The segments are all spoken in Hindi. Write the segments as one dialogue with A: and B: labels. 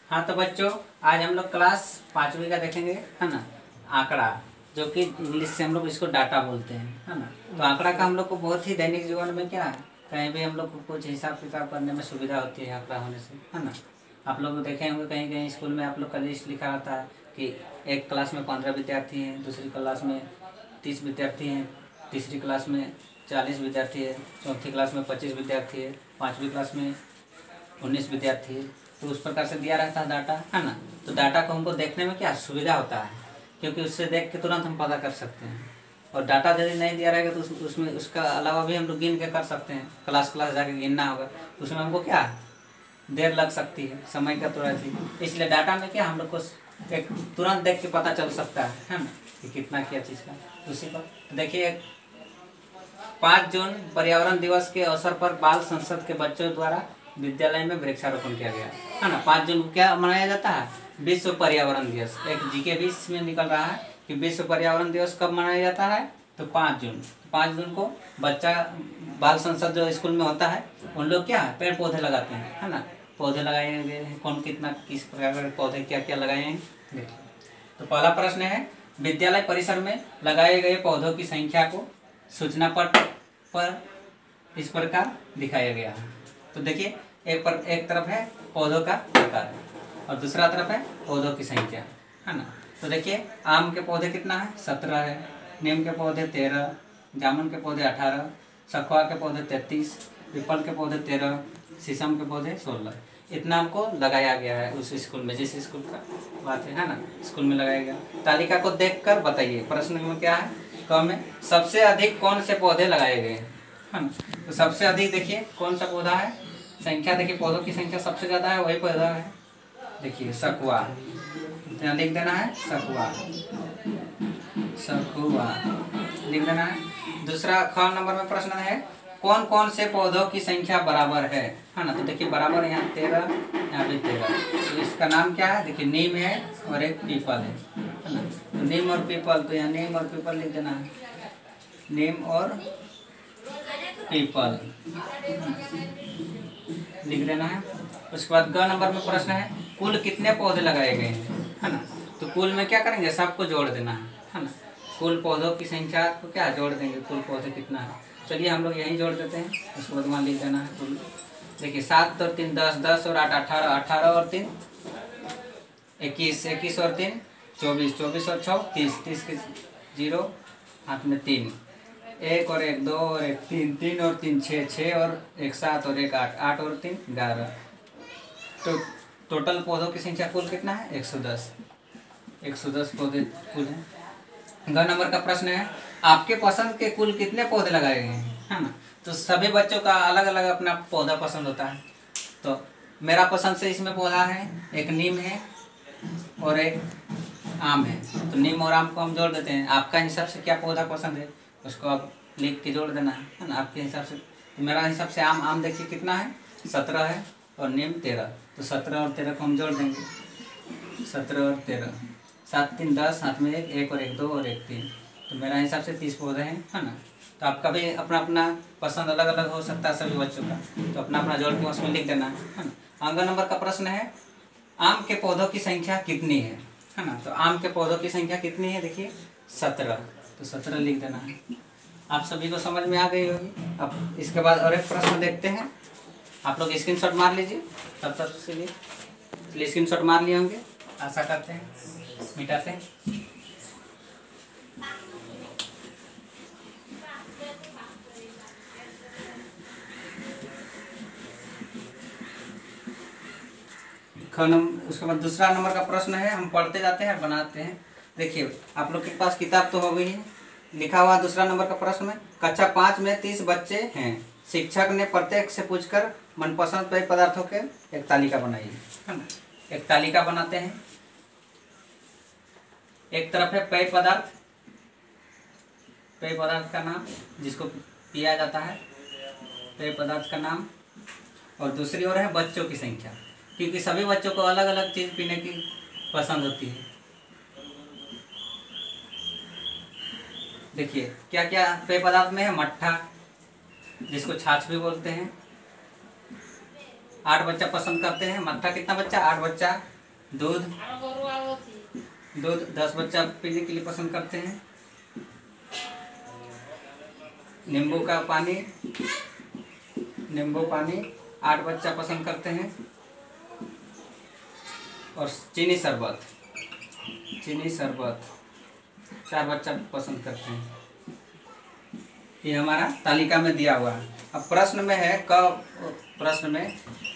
A: हाँ तो बच्चों, आज हम लोग क्लास 5वीं का देखेंगे, है ना। आंकड़ा, जो कि इंग्लिश से हम लोग इसको डाटा बोलते हैं, है ना। तो आंकड़ा का हम लोग को बहुत ही दैनिक जीवन में क्या है, कहीं भी हम लोग को कुछ हिसाब किताब करने में सुविधा होती है आंकड़ा होने से, है ना। आप लोग देखे होंगे कहीं कहीं स्कूल में आप लोग का लिस्ट लिखा रहता है कि एक क्लास में 15 विद्यार्थी हैं, दूसरी क्लास में 30 विद्यार्थी हैं, तीसरी क्लास में 40 विद्यार्थी है, चौथी क्लास में 25 विद्यार्थी है, 5वीं क्लास में 19 विद्यार्थी है। तो उस प्रकार से दिया रहता है डाटा, है ना। तो डाटा को हमको देखने में क्या सुविधा होता है, क्योंकि उससे देख के तुरंत हम पता कर सकते हैं। और डाटा यदि नहीं दिया रहेगा तो उसमें उसका अलावा भी हम लोग गिन के कर सकते हैं, क्लास जाके गिनना होगा, तो उसमें हमको क्या देर लग सकती है, समय का तुरंत ही। इसलिए डाटा में क्या हम लोग को एक तुरंत देख के पता चल सकता है ना, कि कितना क्या चीज़ का। उसी पर देखिए, 5 जून पर्यावरण दिवस के अवसर पर बाल संसद के बच्चों द्वारा विद्यालय में वृक्षारोपण किया गया, है ना। 5 जून को क्या मनाया जाता है, विश्व पर्यावरण दिवस। एक जीके 20 में निकल रहा है कि विश्व पर्यावरण दिवस कब मनाया जाता है, तो 5 जून। 5 जून को बच्चा बाल संसद जो स्कूल में होता है, उन लोग क्या पेड़ पौधे लगाते हैं, है ना। पौधे लगाए गए हैं, कौन कितना किस प्रकार के पौधे क्या क्या लगाए हैं, देखिए। तो पहला प्रश्न है, विद्यालय परिसर में लगाए गए पौधों की संख्या को सूचना पत्र पर इस प्रकार दिखाया गया है। तो देखिए, एक तरफ है पौधों का प्रकार और दूसरा तरफ है पौधों की संख्या, है ना। तो देखिए, आम के पौधे कितना है, 17 है, नीम के पौधे 13, जामुन के पौधे 18, सखुआ के पौधे 33, पीपल के पौधे 13, शीशम के पौधे 16। इतना हमको लगाया गया है उस स्कूल में, जिस स्कूल का बात है ना, स्कूल में लगाया गया। तालिका को देखकर बताइए, प्रश्न में क्या है, क में सबसे अधिक कौन से पौधे लगाए गए हैं, है ना। तो सबसे अधिक देखिए कौन सा पौधा है, संख्या देखिए, पौधों की संख्या सबसे ज़्यादा है, वही पौधा है, देखिए सखुआ। यहाँ लिख देना है सखुआ, सखुआ लिख देना है। दूसरा ख नंबर में प्रश्न है, कौन कौन से पौधों की संख्या बराबर है ना। तो देखिए, बराबर यहाँ 13, यहाँ भी 13। तो इसका नाम क्या है, देखिए नीम है और एक पीपल है ना। तो नीम और पीपल, तो यहाँ नीम और पीपल लिख देना है, नीम और पीपल लिख देना है। उसके बाद ग नंबर में प्रश्न है, कुल कितने पौधे लगाए गए हैं, है ना। तो कुल में क्या करेंगे, सबको जोड़ देना है ना। कुल पौधों की संख्या को क्या जोड़ देंगे, कुल पौधे कितना है। चलिए हम लोग यहीं जोड़ देते हैं, उसके बाद वहाँ लिख देना है कुल। देखिए 7 और 3 10, 10 और 8 18, 18 और 3 21, 21 और 3 24, 24 और 6 30, 30 के 0 हाथ में 3, 1 और 1 2 और 1 3, 3 और 3 6, 6 और 1 7 और 1 8, 8 और 3 11। तो टोटल पौधों की संख्या कुल कितना है, 110, 110 पौधे कुल हैं। ग नंबर का प्रश्न है, आपके पसंद के कुल कितने पौधे लगाए गए हैं, है ना। तो सभी बच्चों का अलग अलग अपना पौधा पसंद होता है। तो मेरा पसंद से इसमें पौधा है, एक नीम है और एक आम है। तो नीम और आम को हम जोड़ देते हैं। आपका हिसाब से क्या पौधा पसंद है, उसको आप लिख के जोड़ देना है ना, आपके हिसाब से। तो मेरा हिसाब से आम देखिए कितना है, 17 है और नीम 13। तो 17 और 13 को हम जोड़ देंगे, 17 और 13, 7 3 10, हाथ में 1 1 और 1 2 और 1 3। तो मेरा हिसाब से 30 पौधे हैं, है ना। तो आपका भी अपना अपना पसंद अलग अलग हो सकता है सभी बच्चों का, तो अपना अपना जोड़ के उसमें लिख देना है ना। आंगन नंबर का प्रश्न है, आम के पौधों की संख्या कितनी है ना। तो आम के पौधों की संख्या कितनी है, देखिए 17। तो 17 लिख देना है। आप सभी को समझ में आ गई होगी। अब इसके बाद और एक प्रश्न देखते हैं, आप लोग स्क्रीनशॉट मार लीजिए तब तक के लिए। चलिए स्क्रीनशॉट मार लिए होंगे, आशा करते हैं, मिटाते हैं। उसके बाद दूसरा नंबर का प्रश्न है, हम पढ़ते जाते हैं बनाते हैं। देखिए आप लोग के पास किताब तो हो गई है, लिखा हुआ दूसरा नंबर का प्रश्न में, कक्षा 5 में 30 बच्चे हैं, शिक्षक ने प्रत्येक से पूछकर मनपसंद पेय पदार्थों के एक तालिका बनाई है ना। एक तालिका बनाते हैं। एक तरफ है पेय पदार्थ, पेय पदार्थ का नाम जिसको पिया जाता है, पेय पदार्थ का नाम। और दूसरी ओर है बच्चों की संख्या, क्योंकि सभी बच्चों को अलग अलग चीज़ पीने की पसंद होती है। देखिए क्या क्या पेय पदार्थ में है, मट्ठा जिसको छाछ भी बोलते हैं, 8 बच्चा पसंद करते हैं। मट्ठा कितना बच्चा, 8 बच्चा दूध, दूध 10 बच्चा पीने के लिए पसंद करते हैं। नींबू का पानी, नींबू पानी 8 बच्चा पसंद करते हैं। और चीनी शरबत, चीनी शरबत 4 बच्चा पसंद करते हैं। ये हमारा तालिका में दिया हुआ है। अब प्रश्न में है प्रश्न में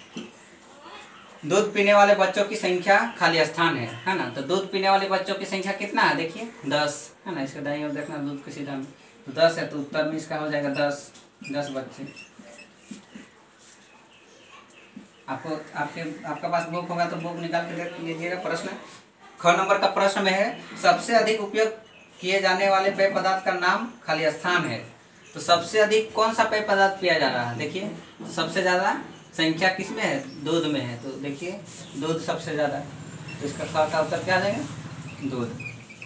A: दूध पीने वाले बच्चों की संख्या खाली स्थान है ना। तो दूध पीने वाले बच्चों की संख्या कितना है, देखिए 10 है ना। इसके दाईं ओर देखना, दूध के सीधा में तो 10 है, तो उत्तर में इसका हो जाएगा 10 बच्चे। आपका पास बुक होगा तो बुक निकाल के देख लीजिएगा। प्रश्न ख नंबर का प्रश्न में है सबसे अधिक उपयोग किए जाने वाले पेय पदार्थ का नाम खाली स्थान है। तो सबसे अधिक कौन सा पेय पदार्थ पिया जा रहा है, देखिए सबसे ज़्यादा संख्या किस में है, दूध में है। तो देखिए दूध सबसे ज़्यादा, तो इसका ख का उत्तर क्या आ जाएगा, दूध।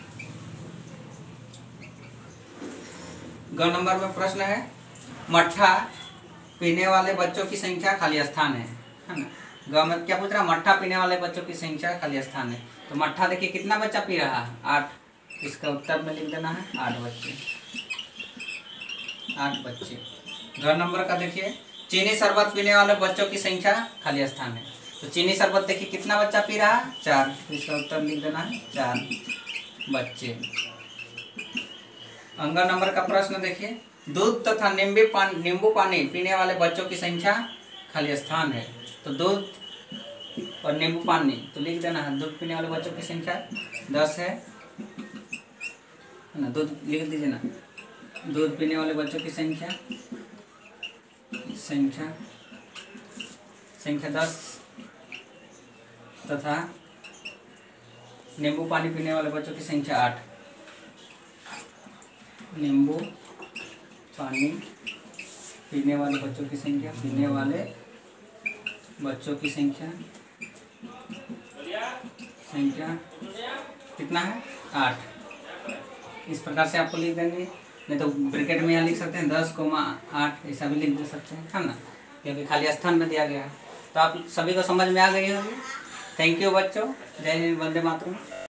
A: ग नंबर में प्रश्न है मट्ठा पीने वाले बच्चों की संख्या खाली स्थान है ना। ग में क्या पूछ रहा है, मट्ठा पीने वाले बच्चों की संख्या खाली स्थान है। तो मट्ठा देखिए कितना बच्चा पी रहा है, 8। इसका उत्तर में लिख देना है 8 बच्चे, 8 बच्चे। घ नंबर का देखिए चीनी शरबत पीने वाले बच्चों की संख्या खाली स्थान है। तो चीनी शरबत देखिए कितना बच्चा पी रहा है, 4। इसका उत्तर लिख देना है 4 बच्चे। अंग नंबर का प्रश्न देखिए दूध तथा नींबू पानी पीने वाले बच्चों की संख्या खाली स्थान है। तो दूध और नींबू पानी तो लिख देना है, दूध पीने वाले बच्चों की संख्या 10 है ना। दूध लिख दीजिए ना, दूध पीने वाले बच्चों की संख्या 10 तथा नींबू पानी पीने वाले बच्चों की संख्या 8। नींबू पानी पीने वाले बच्चों की संख्या, पीने वाले बच्चों की संख्या कितना है, 8। इस प्रकार से आपको लिख देंगे, नहीं तो ब्रैकेट में यहाँ लिख सकते हैं 10,8 ऐसा भी लिख दे सकते हैं, है ना, क्योंकि खाली स्थान में दिया गया है। तो आप सभी को समझ में आ गई होगी। थैंक यू बच्चों, जय हिंद, वंदे मातरम।